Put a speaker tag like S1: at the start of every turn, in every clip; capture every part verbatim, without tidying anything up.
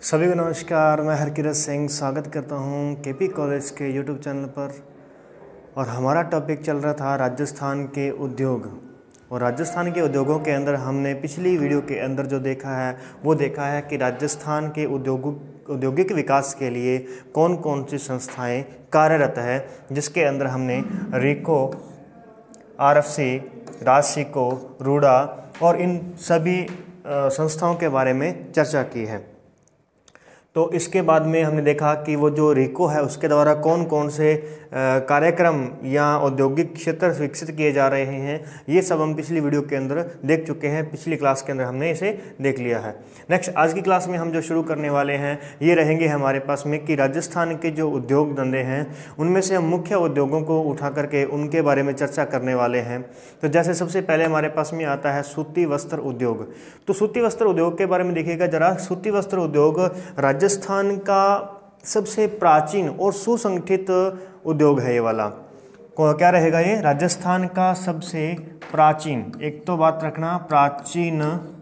S1: सभी को नमस्कार। मैं हरकिरत सिंह स्वागत करता हूं केपी कॉलेज के यूट्यूब चैनल पर। और हमारा टॉपिक चल रहा था राजस्थान के उद्योग। और राजस्थान के उद्योगों के अंदर हमने पिछली वीडियो के अंदर जो देखा है वो देखा है कि राजस्थान के उद्योगों औद्योगिक विकास के लिए कौन कौन सी संस्थाएं कार्यरत है, जिसके अंदर हमने रीको, आरएफसी, राजसिको, रूडा और इन सभी संस्थाओं के बारे में चर्चा की है। तो इसके बाद में हमने देखा कि वो जो रीको है उसके द्वारा कौन कौन से कार्यक्रम या औद्योगिक क्षेत्र विकसित किए जा रहे हैं, ये सब हम पिछली वीडियो के अंदर देख चुके हैं। पिछली क्लास के अंदर हमने इसे देख लिया है। नेक्स्ट आज की क्लास में हम जो शुरू करने वाले हैं ये रहेंगे हमारे पास में कि राजस्थान के जो उद्योग धंधे हैं उनमें से हम मुख्य उद्योगों को उठा करके उनके बारे में चर्चा करने वाले हैं। तो जैसे सबसे पहले हमारे पास में आता है सूती वस्त्र उद्योग। तो सूती वस्त्र उद्योग के बारे में देखिएगा जरा। सूती वस्त्र उद्योग राजस्थान का सबसे प्राचीन और सुसंगठित उद्योग है। ये वाला क्या रहेगा? ये राजस्थान का सबसे प्राचीन, एक तो बात रखना, प्राचीन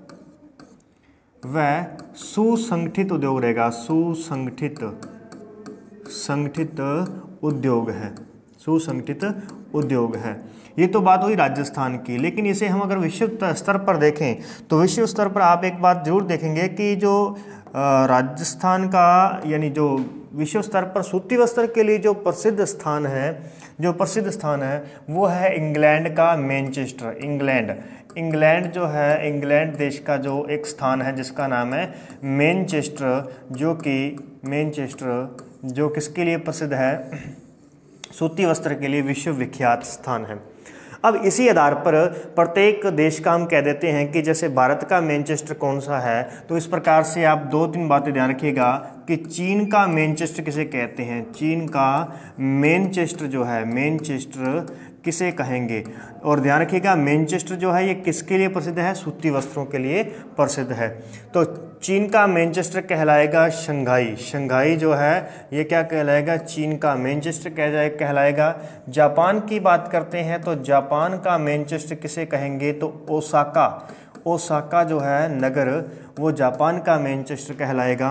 S1: व सुसंगठित उद्योग रहेगा। सुसंगठित संगठित उद्योग है, सुसंगठित उद्योग है। ये तो बात हुई राजस्थान की। लेकिन इसे हम अगर विश्व स्तर पर देखें तो विश्व स्तर पर आप एक बात जरूर देखेंगे कि जो राजस्थान का यानी जो विश्व स्तर पर सूती वस्त्र के लिए जो प्रसिद्ध स्थान है जो प्रसिद्ध स्थान है वो है इंग्लैंड का मैनचेस्टर। इंग्लैंड इंग्लैंड जो है, इंग्लैंड देश का जो एक स्थान है जिसका नाम है मैनचेस्टर, जो कि मैनचेस्टर जो किसके लिए प्रसिद्ध है? सूती वस्त्र के लिए विश्व विख्यात स्थान है। अब इसी आधार पर प्रत्येक देश का हम कह देते हैं कि जैसे भारत का मैनचेस्टर कौन सा है, तो इस प्रकार से आप दो तीन बातें ध्यान रखिएगा कि चीन का मैनचेस्टर किसे कहते हैं। चीन का मैनचेस्टर जो है, मैनचेस्टर किसे कहेंगे? और ध्यान रखिएगा मैनचेस्टर जो है ये किसके लिए प्रसिद्ध है? सूती वस्त्रों के लिए प्रसिद्ध है। तो चीन का मैनचेस्टर कहलाएगा शंघाई। शंघाई जो है ये क्या कहलाएगा? चीन का मैनचेस्टर कह कहलाएगा। जापान की बात करते हैं तो जापान का मैनचेस्टर किसे कहेंगे? तो ओसाका। ओसाका जो है नगर वो जापान का मैनचेस्टर कहलाएगा।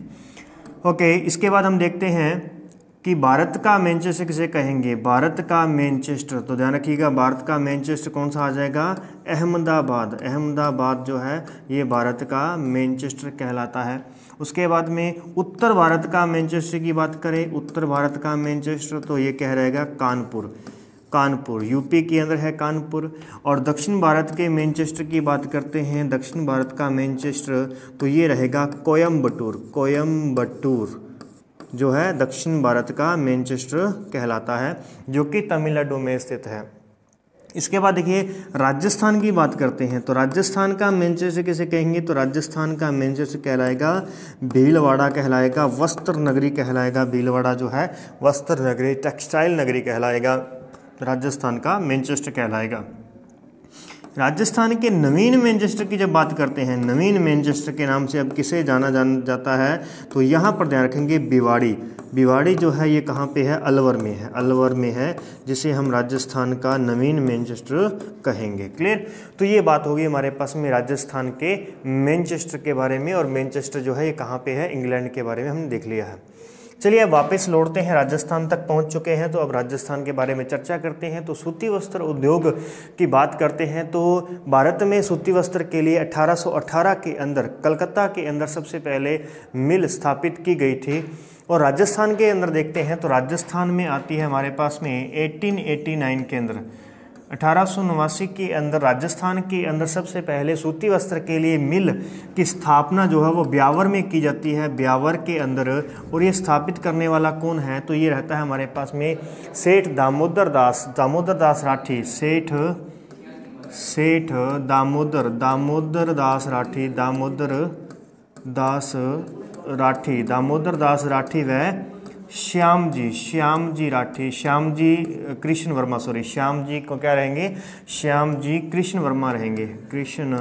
S1: ओके, इसके बाद हम देखते हैं कि भारत का मैनचेस्टर किसे कहेंगे? भारत का मैनचेस्टर, तो ध्यान रखिएगा भारत का मैनचेस्टर कौन सा आ जाएगा? अहमदाबाद। अहमदाबाद जो है ये भारत का मैनचेस्टर कहलाता है। उसके बाद में उत्तर भारत का मैनचेस्टर की बात करें, उत्तर भारत का मैनचेस्टर तो ये कह रहेगा कानपुर। कानपुर यूपी के अंदर है कानपुर। और दक्षिण भारत के मैनचेस्टर की बात करते हैं, दक्षिण भारत का मैनचेस्टर तो ये रहेगा कोयम्बटूर। कोयम्बटूर जो है दक्षिण भारत का मैनचेस्टर कहलाता है, जो कि तमिलनाडु में स्थित है। इसके बाद देखिए राजस्थान की बात करते हैं तो राजस्थान का मैनचेस्टर किसे कहेंगे? तो राजस्थान का मैनचेस्टर कहलाएगा भीलवाड़ा कहलाएगा, वस्त्र नगरी कहलाएगा। भीलवाड़ा जो है वस्त्र नगरी, टेक्सटाइल नगरी कहलाएगा, राजस्थान का मैनचेस्टर कहलाएगा। राजस्थान के नवीन मैनचेस्टर की जब बात करते हैं, नवीन मैनचेस्टर के नाम से अब किसे जाना जान जाता है? तो यहाँ पर ध्यान रखेंगे भिवाड़ी। भिवाड़ी जो है ये कहाँ पे है? अलवर में है। अलवर में है, जिसे हम राजस्थान का नवीन मैनचेस्टर कहेंगे। क्लियर? तो ये बात होगी हमारे पास में राजस्थान के मैनचेस्टर के बारे में। और मैनचेस्टर जो है ये कहाँ पे है? इंग्लैंड के बारे में हमने देख लिया है। चलिए अब वापस लौटते हैं, राजस्थान तक पहुंच चुके हैं तो अब राजस्थान के बारे में चर्चा करते हैं। तो सूती वस्त्र उद्योग की बात करते हैं तो भारत में सूती वस्त्र के लिए अठारह सौ अठारह के अंदर कलकत्ता के अंदर सबसे पहले मिल स्थापित की गई थी। और राजस्थान के अंदर देखते हैं तो राजस्थान में आती है हमारे पास में अठारह सौ नवासी के अंदर अठारह सौ नवासी के अंदर राजस्थान के अंदर सबसे पहले सूती वस्त्र के लिए मिल की स्थापना जो है वो ब्यावर में की जाती है, ब्यावर के अंदर। और ये स्थापित करने वाला कौन है? तो ये रहता है हमारे पास में सेठ दामोदर दास दामोदर दास राठी। सेठ सेठ दामोदर दामोदर दास राठी दामोदर दास राठी दामोदर दास राठी व श्याम जी श्याम जी राठी श्याम जी कृष्ण वर्मा सॉरी श्याम जी को क्या रहेंगे? श्याम जी कृष्ण वर्मा रहेंगे। कृष्ण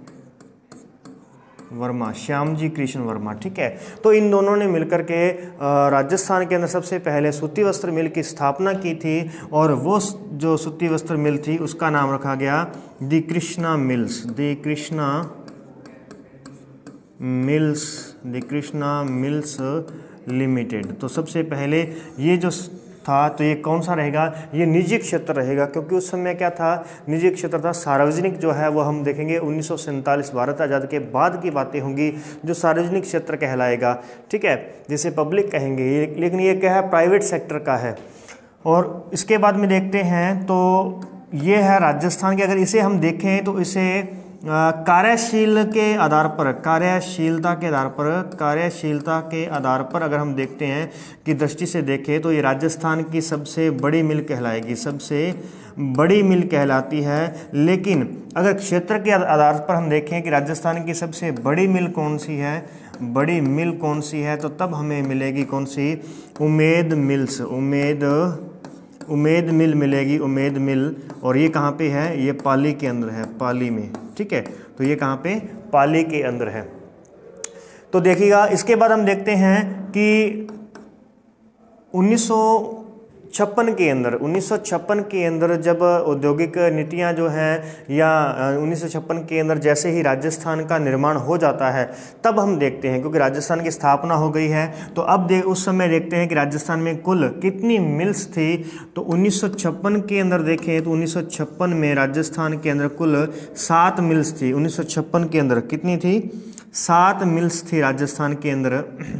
S1: वर्मा, श्याम जी कृष्ण वर्मा। ठीक है, तो इन दोनों ने मिलकर के राजस्थान के अंदर सबसे पहले सूती वस्त्र मिल की स्थापना की थी। और वो जो सूती वस्त्र मिल थी उसका नाम रखा गया the Krishna mills. The Krishna mills, the Krishna mills limited. तो सबसे पहले ये जो था तो ये कौन सा रहेगा, ये निजी क्षेत्र रहेगा, क्योंकि उस समय क्या था, निजी क्षेत्र था। सार्वजनिक जो है वो हम देखेंगे उन्नीस सौ सैंतालीस भारत आज़ाद के बाद की बातें होंगी जो सार्वजनिक क्षेत्र कहलाएगा, ठीक है, जिसे पब्लिक कहेंगे ये, लेकिन ये क्या है, प्राइवेट सेक्टर का है। और इसके बाद में देखते हैं तो ये है राजस्थान के, अगर इसे हम देखें तो इसे कार्यशील के आधार पर, कार्यशीलता के आधार पर, कार्यशीलता के आधार पर अगर हम देखते हैं कि दृष्टि से देखें तो ये राजस्थान की सबसे बड़ी मिल कहलाएगी, सबसे बड़ी मिल कहलाती है। लेकिन अगर क्षेत्र के आधार पर हम देखें कि राजस्थान की सबसे बड़ी मिल कौन सी है, बड़ी मिल कौन सी है, तो तब हमें मिलेगी कौन सी, उमेद मिल्स, उमेद उमेद मिल मिलेगी, उमेद मिल। और ये कहाँ पे है, ये पाली के अंदर है, पाली में, ठीक है। तो ये कहाँ पे, पाली के अंदर है। तो देखिएगा इसके बाद हम देखते हैं कि उन्नीस सौ छप्पन के अंदर, उन्नीस सौ छप्पन के अंदर जब औद्योगिक नीतियां जो हैं, या उन्नीस सौ छप्पन के अंदर जैसे ही राजस्थान का निर्माण हो जाता है तब हम देखते हैं, क्योंकि राजस्थान की स्थापना हो गई है, तो अब दे उस समय देखते हैं कि राजस्थान में कुल कितनी मिल्स थी। तो उन्नीस सौ छप्पन के अंदर देखें तो उन्नीस सौ छप्पन में राजस्थान के अंदर कुल सात मिल्स थी। उन्नीस सौ छप्पन के अंदर कितनी थी, सात मिल्स थी राजस्थान के अंदर,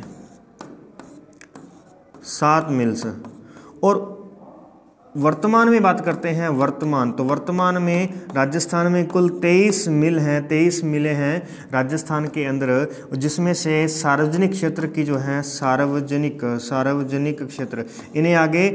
S1: सात मिल्स। और वर्तमान में बात करते हैं, वर्तमान, तो वर्तमान में राजस्थान में कुल तेईस मिल हैं, तेईस मिलें हैं राजस्थान के अंदर, जिसमें से सार्वजनिक क्षेत्र की जो है, सार्वजनिक सार्वजनिक क्षेत्र, इन्हें आगे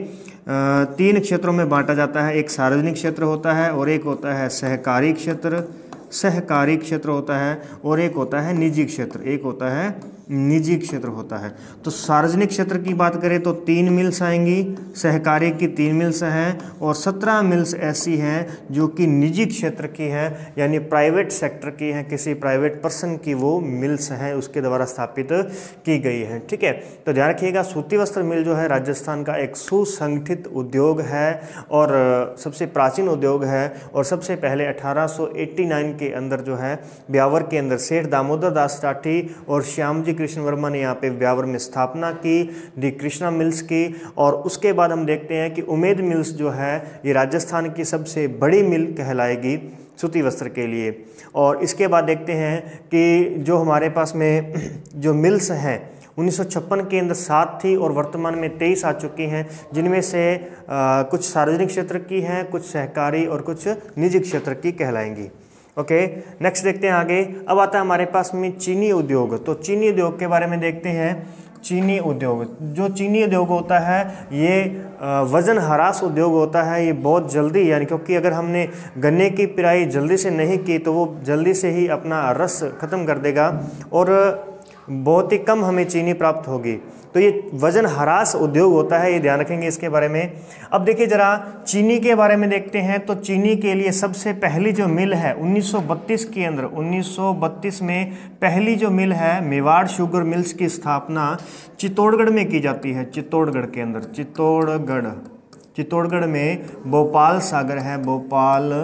S1: तीन क्षेत्रों में बांटा जाता है। एक सार्वजनिक क्षेत्र होता है और एक होता है सहकारी क्षेत्र, सहकारी क्षेत्र होता है, और एक होता है निजी क्षेत्र, एक होता है निजी क्षेत्र होता है। तो सार्वजनिक क्षेत्र की बात करें तो तीन मिल्स आएंगी, सहकारी की तीन मिल्स हैं, और सत्रह मिल्स ऐसी हैं जो कि निजी क्षेत्र की हैं, यानी प्राइवेट सेक्टर की हैं, किसी प्राइवेट पर्सन की वो मिल्स हैं, उसके द्वारा स्थापित की गई हैं, ठीक है। तो ध्यान रखिएगा, सूती वस्त्र मिल जो है राजस्थान का एक सुसंगठित उद्योग है और सबसे प्राचीन उद्योग है, और सबसे पहले अठारह सौ नवासी के अंदर जो है ब्यावर के अंदर सेठ दामोदर दास टाटी और श्याम जी कृष्ण वर्मा ने यहाँ पे ब्यावर में स्थापना की, दी कृष्णा मिल्स की। और उसके बाद हम देखते हैं कि उमेद मिल्स जो है ये राजस्थान की सबसे बड़ी मिल कहलाएगी सूती वस्त्र के लिए। और इसके बाद देखते हैं कि जो हमारे पास में जो मिल्स हैं उन्नीस सौ छप्पन के अंदर सात थी और वर्तमान में तेईस आ चुकी हैं, जिनमें से आ, कुछ सार्वजनिक क्षेत्र की हैं, कुछ सहकारी और कुछ निजी क्षेत्र की कहलाएंगी। ओके, नेक्स्ट देखते हैं आगे। अब आता है हमारे पास में चीनी उद्योग। तो चीनी उद्योग के बारे में देखते हैं। चीनी उद्योग, जो चीनी उद्योग होता है ये वजन ह्रास उद्योग होता है। ये बहुत जल्दी, यानी क्योंकि अगर हमने गन्ने की पिराई जल्दी से नहीं की तो वो जल्दी से ही अपना रस ख़त्म कर देगा और बहुत ही कम हमें चीनी प्राप्त होगी। तो ये वजन ह्रास उद्योग होता है, ये ध्यान रखेंगे इसके बारे में। अब देखिए जरा चीनी के बारे में देखते हैं। तो चीनी के लिए सबसे पहली जो मिल है उन्नीस सौ बत्तीस के अंदर, उन्नीस सौ बत्तीस में पहली जो मिल है मेवाड़ शुगर मिल्स की स्थापना चित्तौड़गढ़ में की जाती है। चित्तौड़गढ़ के अंदर, चित्तौड़गढ़ चित्तौड़गढ़ में भोपाल सागर है, भोपाल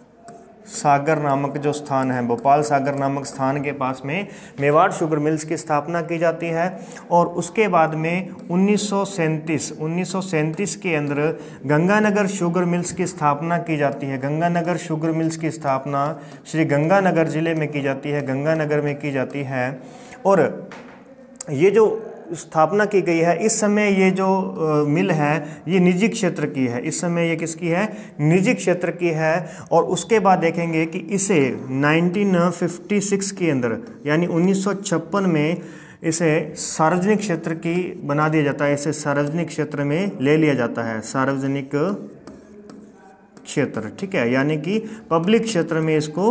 S1: सागर नामक जो स्थान है, भोपाल सागर नामक स्थान के पास में मेवाड़ शुगर मिल्स की स्थापना की जाती है। और उसके बाद में उन्नीस सौ सैंतीस उन्नीस सौ सैंतीस के अंदर गंगानगर शुगर मिल्स की स्थापना की जाती है। गंगानगर शुगर मिल्स की स्थापना श्री गंगानगर जिले में की जाती है, गंगानगर में की जाती है। और ये जो स्थापना की गई है, इस समय ये जो मिल है ये निजी क्षेत्र की है। इस समय ये किसकी है? निजी क्षेत्र की है। और उसके बाद देखेंगे कि इसे उन्नीस सौ छप्पन के अंदर यानी उन्नीस सौ छप्पन में इसे सार्वजनिक क्षेत्र की बना दिया जाता है। इसे सार्वजनिक क्षेत्र में ले लिया जाता है, सार्वजनिक क्षेत्र, ठीक है, यानी कि पब्लिक क्षेत्र में इसको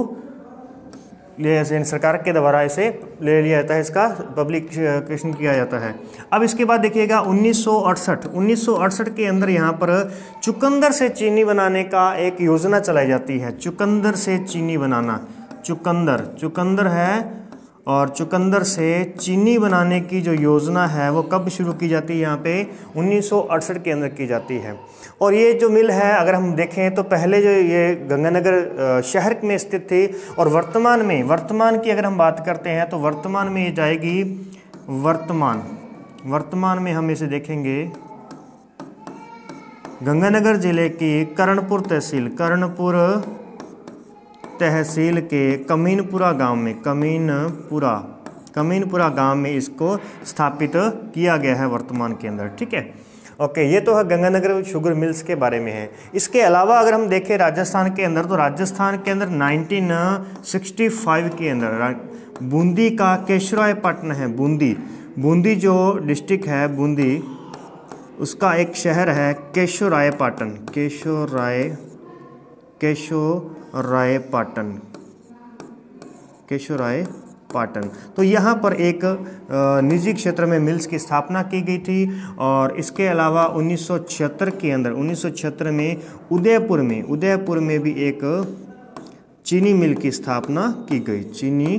S1: ले सरकार के द्वारा इसे ले लिया जाता है, इसका पब्लिकेशन किया जाता है। अब इसके बाद देखिएगा उन्नीस सौ अड़सठ उन्नीस सौ अड़सठ के अंदर यहाँ पर चुकंदर से चीनी बनाने का एक योजना चलाई जाती है। चुकंदर से चीनी बनाना, चुकंदर चुकंदर है और चुकंदर से चीनी बनाने की जो योजना है वो कब शुरू की जाती है, यहाँ पे उन्नीस सौ अड़सठ के अंदर की जाती है। और ये जो मिल है अगर हम देखें तो पहले जो ये गंगानगर शहर में स्थित थी और वर्तमान में वर्तमान की अगर हम बात करते हैं तो वर्तमान में ये जाएगी वर्तमान वर्तमान में हम इसे देखेंगे गंगानगर जिले की कर्णपुर तहसील कर्णपुर तहसील के कमीनपुरा गांव में कमीनपुरा कमीनपुरा गांव में इसको स्थापित किया गया है वर्तमान के अंदर। ठीक है, ओके, ये तो है गंगानगर शुगर मिल्स के बारे में है। इसके अलावा अगर हम देखें राजस्थान के अंदर तो राजस्थान के अंदर नाइनटीन सिक्सटी फाइव के अंदर बूंदी का केशवरायपट्टनम है। बूंदी बूंदी जो डिस्ट्रिक्ट है बूंदी, उसका एक शहर है केशवरायपट्टनम केशवराय केशवरायपट्टनम केशवरायपट्टनम तो यहाँ पर एक निजी क्षेत्र में मिल्स की स्थापना की गई थी। और इसके अलावा उन्नीस सौ छिहत्तर के अंदर उन्नीस सौ छिहत्तर में उदयपुर में उदयपुर में भी एक चीनी मिल की स्थापना की गई चीनी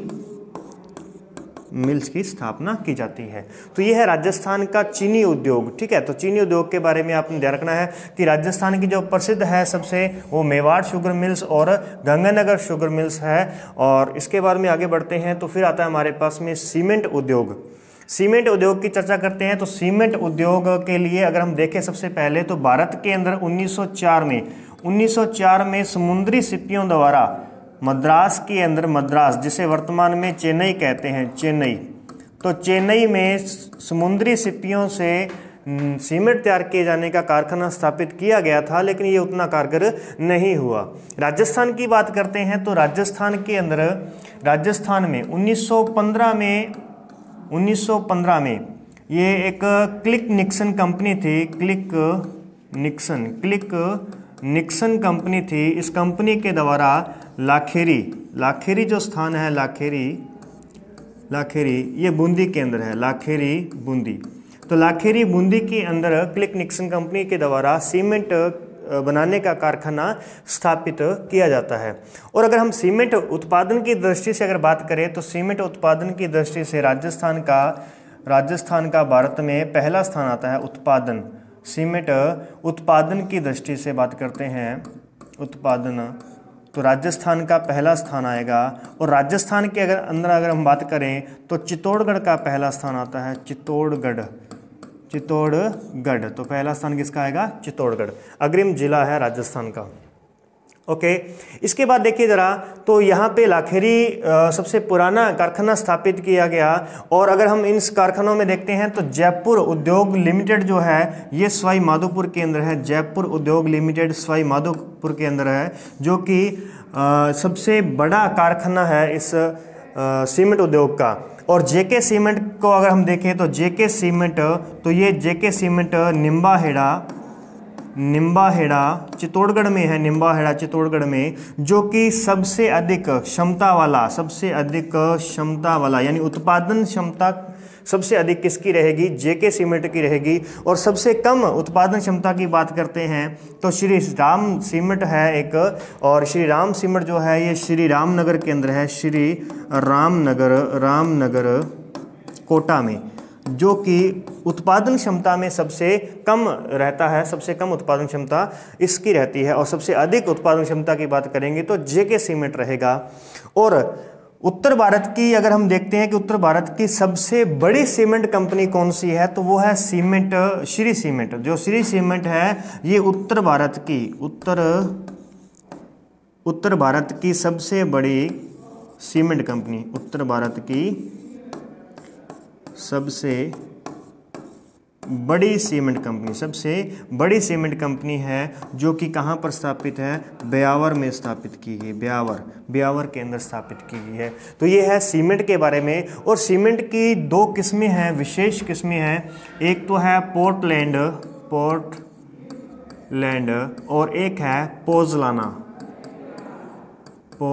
S1: मिल्स की स्थापना की जाती है। तो ये है राजस्थान का चीनी उद्योग। ठीक है, तो चीनी उद्योग के बारे में आपने ध्यान रखना है कि राजस्थान की जो प्रसिद्ध है सबसे वो मेवाड़ शुगर मिल्स और गंगानगर शुगर मिल्स है। और इसके बाद में आगे बढ़ते हैं तो फिर आता है हमारे पास में सीमेंट उद्योग। सीमेंट उद्योग की चर्चा करते हैं तो सीमेंट उद्योग के लिए अगर हम देखें सबसे पहले तो भारत के अंदर उन्नीस सौ चार में उन्नीस सौ चार में समुद्री सिप्पियों द्वारा मद्रास के अंदर मद्रास जिसे वर्तमान में चेन्नई कहते हैं चेन्नई तो चेन्नई में समुद्री सिप्पियों से सीमेंट तैयार किए जाने का कारखाना स्थापित किया गया था, लेकिन ये उतना कारगर नहीं हुआ। राजस्थान की बात करते हैं तो राजस्थान के अंदर राजस्थान में उन्नीस सौ पंद्रह में उन्नीस सौ पंद्रह में ये एक क्लिक निक्सन कंपनी थी click Nixon click Nixon company थी। इस कंपनी के द्वारा लाखेरी लाखेरी जो स्थान है लाखेरी लाखेरी ये बूंदी के अंदर है लाखेरी बूंदी तो लाखेरी बूंदी के अंदर क्लिक निक्सन कंपनी के द्वारा सीमेंट बनाने का कारखाना स्थापित किया जाता है। और अगर हम सीमेंट उत्पादन की दृष्टि से अगर बात करें तो सीमेंट उत्पादन की दृष्टि से राजस्थान का राजस्थान का भारत में पहला स्थान आता है। उत्पादन सीमेंट उत्पादन की दृष्टि से बात करते हैं उत्पादन तो राजस्थान का पहला स्थान आएगा। और राजस्थान के अगर अंदर अगर हम बात करें तो चित्तौड़गढ़ का पहला स्थान आता है चित्तौड़गढ़ चित्तौड़गढ़ तो पहला स्थान किसका आएगा चित्तौड़गढ़ अग्रिम जिला है राजस्थान का। Okay okay. इसके बाद देखिए ज़रा तो यहाँ पे लाखेरी सबसे पुराना कारखाना स्थापित किया गया। और अगर हम इन कारखानों में देखते हैं तो जयपुर उद्योग लिमिटेड जो है ये सवाई माधोपुर के अंदर है। जयपुर उद्योग लिमिटेड सवाई माधोपुर के अंदर है जो कि सबसे बड़ा कारखाना है इस आ, सीमेंट उद्योग का। और जेके सीमेंट को अगर हम देखें तो जेके सीमेंट तो ये जेके सीमेंट निम्बाहेड़ा निम्बाहेड़ा चित्तौड़गढ़ में है। निम्बाहेड़ा चित्तौड़गढ़ में जो कि सबसे अधिक क्षमता वाला सबसे अधिक क्षमता वाला यानी उत्पादन क्षमता सबसे अधिक किसकी रहेगी जेके सीमेंट की रहेगी। और सबसे कम उत्पादन क्षमता की बात करते हैं तो श्री राम सीमेंट है एक। और श्री राम सीमेंट जो है ये श्री रामनगर के अंदर है श्री रामनगर रामनगर कोटा में जो कि उत्पादन क्षमता में सबसे कम रहता है। सबसे कम उत्पादन क्षमता इसकी रहती है। और सबसे अधिक उत्पादन क्षमता की बात करेंगे तो जेके सीमेंट रहेगा। और उत्तर भारत की अगर हम देखते हैं कि उत्तर भारत की सबसे बड़ी सीमेंट कंपनी कौन सी है तो वो है सीमेंट श्री सीमेंट। जो श्री सीमेंट है ये उत्तर भारत की उत्तर उत्तर भारत की सबसे बड़ी सीमेंट कंपनी उत्तर भारत की सबसे बड़ी सीमेंट कंपनी सबसे बड़ी सीमेंट कंपनी है जो कि कहाँ पर स्थापित है ब्यावर में स्थापित की गई ब्यावर ब्यावर के अंदर स्थापित की गई है। तो ये है सीमेंट के बारे में। और सीमेंट की दो किस्में हैं विशेष किस्में हैं। एक तो है पोर्टलैंड पोर्टलैंड और एक है पोज़लाना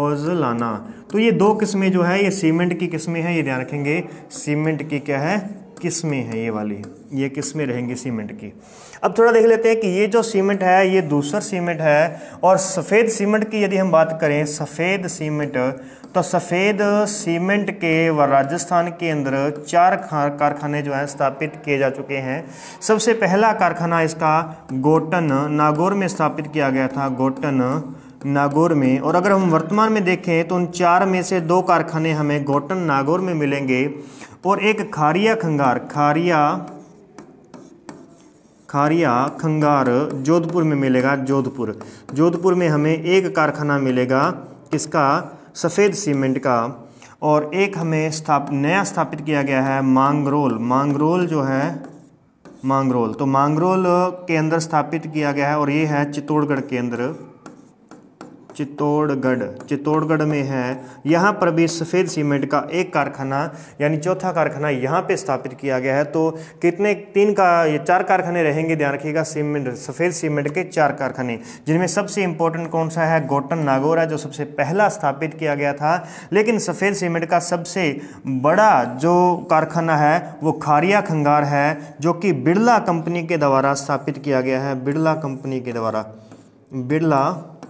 S1: पोज़लाना। तो ये दो किस्में जो है ये सीमेंट की किस्में हैं, ये ध्यान रखेंगे। सीमेंट की क्या है किस्में हैं ये वाली, ये किस्में रहेंगी सीमेंट की। अब थोड़ा देख लेते हैं कि ये जो सीमेंट है ये दूसरा सीमेंट है, और सफ़ेद सीमेंट की यदि हम बात करें, सफ़ेद सीमेंट, तो सफ़ेद सीमेंट के व राजस्थान के अंदर चार कारखाने जो हैं स्थापित किए जा चुके हैं। सबसे पहला कारखाना इसका गोटन नागौर में स्थापित किया गया था, गोटन नागौर में। और अगर हम वर्तमान में देखें तो उन चार में से दो कारखाने हमें गोटन नागौर में मिलेंगे, और एक खारिया खंगार खारिया खारिया खंगार जोधपुर में मिलेगा। जोधपुर जोधपुर में हमें एक कारखाना मिलेगा किसका, सफ़ेद सीमेंट का। और एक हमें स्थाप नया स्थापित किया गया है मांगरोल, मांगरोल जो है मांगरोल, तो मांगरोल के अंदर स्थापित किया गया है, और ये है चित्तौड़गढ़ के अंदर, चित्तौड़गढ़ चित्तौड़गढ़ में है। यहाँ पर भी सफ़ेद सीमेंट का एक कारखाना यानी चौथा कारखाना यहाँ पे स्थापित किया गया है। तो कितने, तीन का ये चार कारखाने रहेंगे, ध्यान रखिएगा, सीमेंट सफ़ेद सीमेंट के चार कारखाने, जिनमें सबसे इंपॉर्टेंट कौन सा है, गोटन नागौर है, जो सबसे पहला स्थापित किया गया था। लेकिन सफ़ेद सीमेंट का सबसे बड़ा जो कारखाना है वो खारिया खंगार है, जो कि बिरला कंपनी के द्वारा स्थापित किया गया है, बिरला कंपनी के द्वारा, बिरला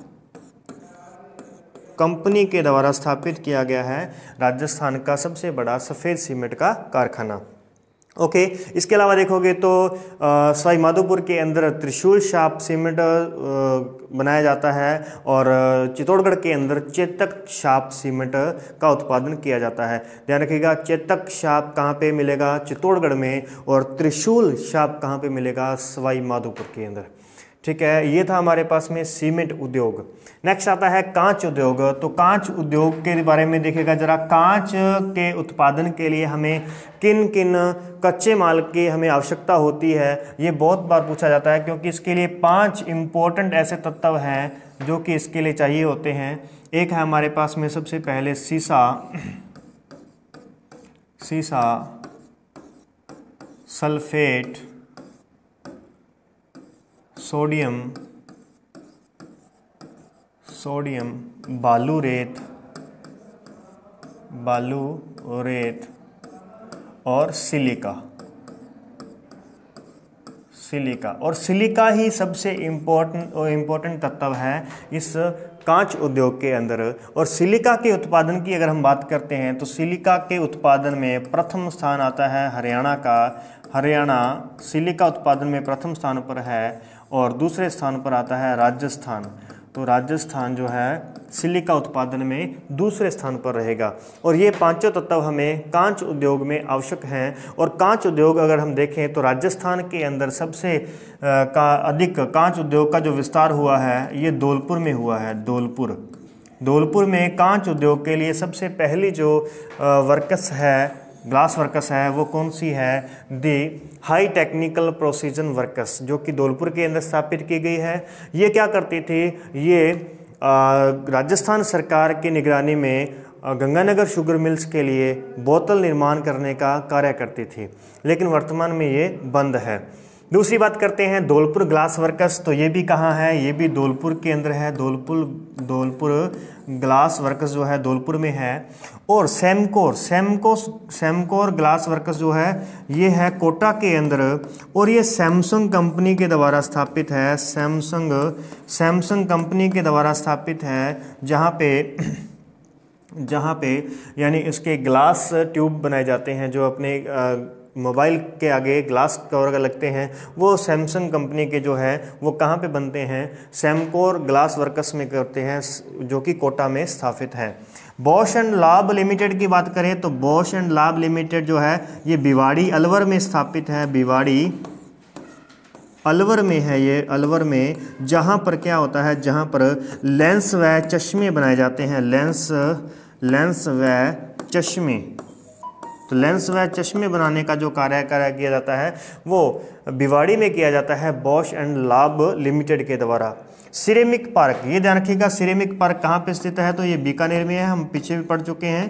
S1: कंपनी के द्वारा स्थापित किया गया है राजस्थान का सबसे बड़ा सफ़ेद सीमेंट का कारखाना। ओके, इसके अलावा देखोगे तो सवाई माधोपुर के अंदर त्रिशूल शाप सीमेंट बनाया जाता है, और चित्तौड़गढ़ के अंदर चेतक शाप सीमेंट का उत्पादन किया जाता है। ध्यान रखिएगा, चेतक शाप कहाँ पे मिलेगा, चित्तौड़गढ़ में, और त्रिशूल शाप कहाँ पे मिलेगा, सवाई माधोपुर के अंदर। ठीक है, ये था हमारे पास में सीमेंट उद्योग। नेक्स्ट आता है कांच उद्योग। तो कांच उद्योग के बारे में देखिएगा जरा, कांच के उत्पादन के लिए हमें किन किन कच्चे माल की हमें आवश्यकता होती है, ये बहुत बार पूछा जाता है, क्योंकि इसके लिए पांच इम्पोर्टेंट ऐसे तत्व हैं जो कि इसके लिए चाहिए होते हैं। एक है हमारे पास में सबसे पहले सीसा, सीसा सल्फेट, सोडियम सोडियम बालू रेत, बालू रेत और सिलिका, सिलिका और सिलिका ही सबसे इम्पोर्टेंट इम्पोर्टेंट तत्व है इस कांच उद्योग के अंदर। और सिलिका के उत्पादन की अगर हम बात करते हैं तो सिलिका के उत्पादन में प्रथम स्थान आता है हरियाणा का। हरियाणा सिलिका उत्पादन में प्रथम स्थान पर है, और दूसरे स्थान पर आता है राजस्थान। तो राजस्थान जो है सिलिका उत्पादन में दूसरे स्थान पर रहेगा। और ये पांचों तत्व हमें कांच उद्योग में आवश्यक हैं। और कांच उद्योग अगर हम देखें तो राजस्थान के अंदर सबसे आ, का अधिक कांच उद्योग का जो विस्तार हुआ है ये धौलपुर में हुआ है। धौलपुर धौलपुर में कांच उद्योग के लिए सबसे पहली जो वर्कस है, ग्लास वर्कस है, वो कौन सी है, the high technical precision works, जो कि धौलपुर के अंदर स्थापित की गई है। ये क्या करती थी, ये राजस्थान सरकार की निगरानी में गंगानगर शुगर मिल्स के लिए बोतल निर्माण करने का कार्य करती थी, लेकिन वर्तमान में ये बंद है। दूसरी बात करते हैं धौलपुर ग्लास वर्कस। तो ये भी कहाँ है, ये भी धौलपुर के अंदर है। धौलपुर धौलपुर ग्लास वर्कस जो है धौलपुर में है। और Semcor Semco Semcor glass works जो है ये है कोटा के अंदर, और ये सैमसंग कंपनी के द्वारा स्थापित है। सैमसंग सैमसंग कंपनी के द्वारा स्थापित है, जहाँ पे जहाँ पे यानी इसके ग्लास ट्यूब बनाए जाते हैं जो अपने आ, मोबाइल के आगे ग्लास कवर लगते हैं, वो सैमसंग कंपनी के जो है वो कहाँ पे बनते हैं, सेमकोर ग्लास वर्कस में करते हैं, जो कि कोटा में स्थापित है। बॉश एंड लाब लिमिटेड की बात करें तो बॉश एंड लाब लिमिटेड जो है ये भिवाड़ी अलवर में स्थापित है। भिवाड़ी अलवर में है ये, अलवर में, जहाँ पर क्या होता है, जहाँ पर लेंस व चश्मे बनाए जाते हैं। लेंस लेंस व चश्मे तो लेंस व चश्मे बनाने का जो कार्य कार्य किया जाता है वो भिवाड़ी में किया जाता है बॉश एंड लाब लिमिटेड के द्वारा। सिरेमिक पार्क, ये ध्यान रखिएगा, सिरेमिक पार्क कहाँ पे स्थित है, तो ये बीकानेर में है। हम पीछे भी पढ़ चुके हैं,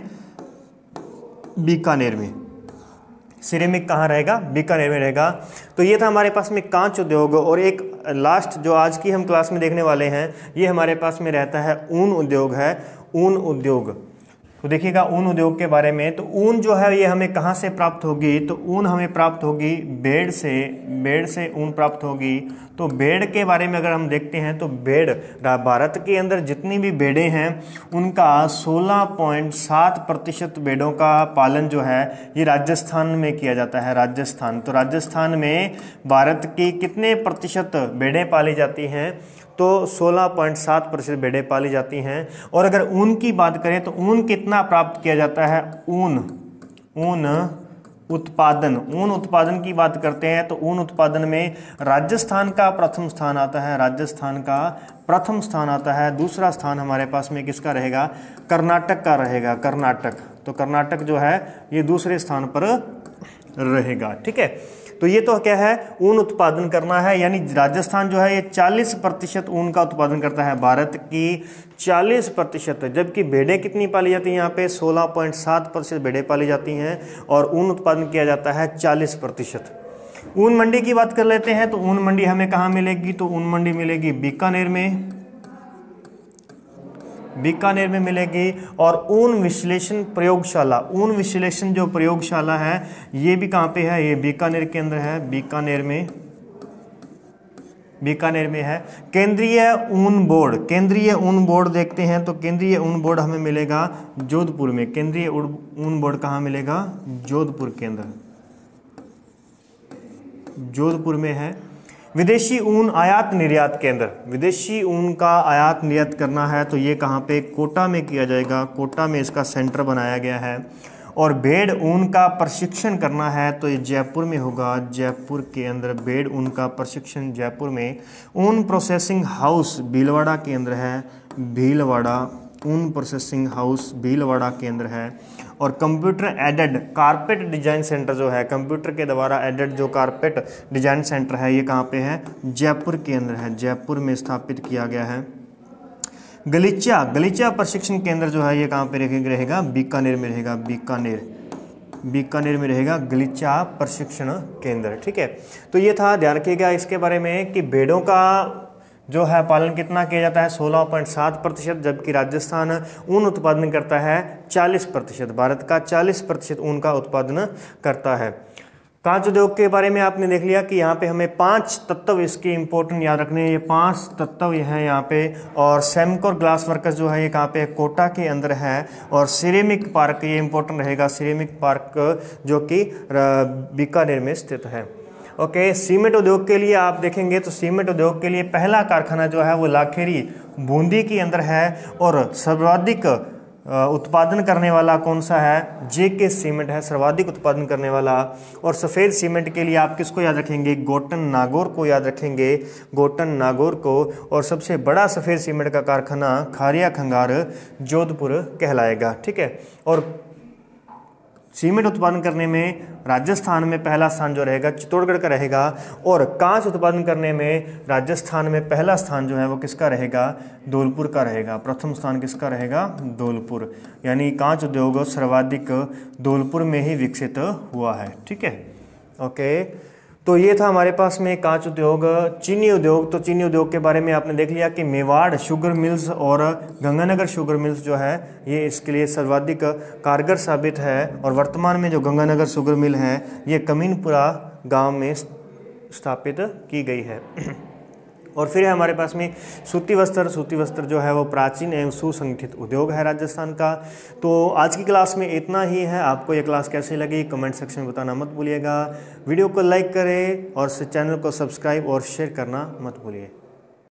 S1: बीकानेर में। सिरेमिक कहाँ रहेगा, बीकानेर में रहेगा। तो ये था हमारे पास में कांच उद्योग। और एक लास्ट जो आज की हम क्लास में देखने वाले हैं, ये हमारे पास में रहता है ऊन उद्योग है। ऊन उद्योग तो देखिएगा ऊन उद्योग के बारे में, तो ऊन जो है ये हमें कहाँ से प्राप्त होगी, तो ऊन हमें प्राप्त होगी भेड़ से, भेड़ से ऊन प्राप्त होगी। तो भेड़ के बारे में अगर हम देखते हैं तो भेड़, भारत के अंदर जितनी भी भेड़ें हैं उनका सोलह पॉइंट सात प्रतिशत भेड़ों का पालन जो है ये राजस्थान में किया जाता है। राजस्थान, तो राजस्थान में भारत की कितने प्रतिशत भेड़ें पाली जाती हैं, तो सोलह पॉइंट सात प्रतिशत भेड़ें पाली जाती हैं। और अगर ऊन की बात करें तो ऊन कितना प्राप्त किया जाता है, ऊन ऊन उत्पादन, ऊन उत्पादन की बात करते हैं तो ऊन उत्पादन में राजस्थान का प्रथम स्थान आता है, राजस्थान का प्रथम स्थान आता है। दूसरा स्थान हमारे पास में किसका रहेगा, कर्नाटक का रहेगा, कर्नाटक। तो कर्नाटक जो है ये दूसरे स्थान पर रहेगा। ठीक है, तो ये तो क्या है, ऊन उत्पादन करना है, यानी राजस्थान जो है ये चालीस प्रतिशत ऊन का उत्पादन करता है, भारत की चालीस प्रतिशत। जबकि भेड़ें कितनी पाली जाती हैं यहाँ पे, सोलह पॉइंट सात प्रतिशत भेड़ें पाली जाती हैं और ऊन उत्पादन किया जाता है चालीस प्रतिशत। ऊन मंडी की बात कर लेते हैं, तो ऊन मंडी हमें कहाँ मिलेगी, तो ऊन मंडी मिलेगी बीकानेर में, बीकानेर में मिलेगी। और ऊन विश्लेषण प्रयोगशाला, ऊन विश्लेषण जो प्रयोगशाला है ये भी कहाँ पे है, ये बीकानेर के अंदर है, बीकानेर में, बीकानेर में है। केंद्रीय ऊन बोर्ड, केंद्रीय ऊन बोर्ड देखते हैं तो केंद्रीय ऊन बोर्ड हमें मिलेगा जोधपुर में। केंद्रीय ऊन बोर्ड कहाँ मिलेगा, जोधपुर के अंदर, जोधपुर में है। विदेशी ऊन आयात निर्यात केंद्र, विदेशी ऊन का आयात निर्यात करना है तो ये कहाँ पे, कोटा में किया जाएगा, कोटा में इसका सेंटर बनाया गया है। और भेड़ ऊन का प्रशिक्षण करना है तो ये जयपुर में होगा, जयपुर के अंदर भेड़ ऊन का प्रशिक्षण जयपुर में। ऊन प्रोसेसिंग हाउस भीलवाड़ा के अंदर है, भीलवाड़ा, ऊन प्रोसेसिंग हाउस भीलवाड़ा के अंदर है। और computer aided carpet design centre जो है, कंप्यूटर के द्वारा एडेड जो कारपेट डिजाइन सेंटर है ये कहाँ पे है, जयपुर के अंदर है, जयपुर में स्थापित किया गया है। गलीचा, गलीचा प्रशिक्षण केंद्र जो है ये कहाँ पे रहेगा, बीकानेर में रहेगा, बीकानेर, बीकानेर में रहेगा गलीचा प्रशिक्षण केंद्र। ठीक है, तो ये था, ध्यान रखिएगा इसके बारे में कि भेड़ों का जो है पालन कितना किया जाता है, सोलह पॉइंट सात प्रतिशत, जबकि राजस्थान ऊन उत्पादन करता है चालीस प्रतिशत, भारत का चालीस प्रतिशत ऊन का उत्पादन करता है। कांच उद्योग के बारे में आपने देख लिया कि यहाँ पे हमें पांच तत्व इसके इंपॉर्टेंट याद रखने हैं, ये पांच तत्व ये हैं यहाँ पे। और सेमकोर ग्लास वर्कर्स जो है ये कहाँ पे, कोटा के अंदर है। और सिरेमिक पार्क ये इंपॉर्टेंट रहेगा, सिरेमिक पार्क जो कि बीकानेर में स्थित है। ओके, सीमेंट उद्योग के लिए आप देखेंगे तो सीमेंट उद्योग के लिए पहला कारखाना जो है वो लाखेरी बूंदी के अंदर है। और सर्वाधिक उत्पादन करने वाला कौन सा है, जेके सीमेंट है सर्वाधिक उत्पादन करने वाला। और सफ़ेद सीमेंट के लिए आप किसको याद रखेंगे, गोटन नागौर को याद रखेंगे, गोटन नागौर को। और सबसे बड़ा सफ़ेद सीमेंट का कारखाना खारिया खंगार जोधपुर कहलाएगा। ठीक है, और सीमेंट उत्पादन करने में राजस्थान में पहला स्थान जो रहेगा चित्तौड़गढ़ का रहेगा। और कांच उत्पादन करने में राजस्थान में पहला स्थान जो है वो किसका रहेगा, धौलपुर का रहेगा, प्रथम स्थान किसका रहेगा, धौलपुर। यानी कांच उद्योग सर्वाधिक धौलपुर में ही विकसित हुआ है। ठीक है, ओके, तो ये था हमारे पास में कांच उद्योग। चीनी उद्योग, तो चीनी उद्योग के बारे में आपने देख लिया कि मेवाड़ शुगर मिल्स और गंगानगर शुगर मिल्स जो है ये इसके लिए सर्वाधिक कारगर साबित है। और वर्तमान में जो गंगानगर शुगर मिल है ये कमीनपुरा गांव में स्थापित की गई है। और फिर है हमारे पास में सूती वस्त्र, सूती वस्त्र जो है वो प्राचीन एवं सुसंगठित उद्योग है राजस्थान का। तो आज की क्लास में इतना ही है। आपको ये क्लास कैसी लगी कमेंट सेक्शन में बताना मत भूलिएगा। वीडियो को लाइक करें और चैनल को सब्सक्राइब और शेयर करना मत भूलिए।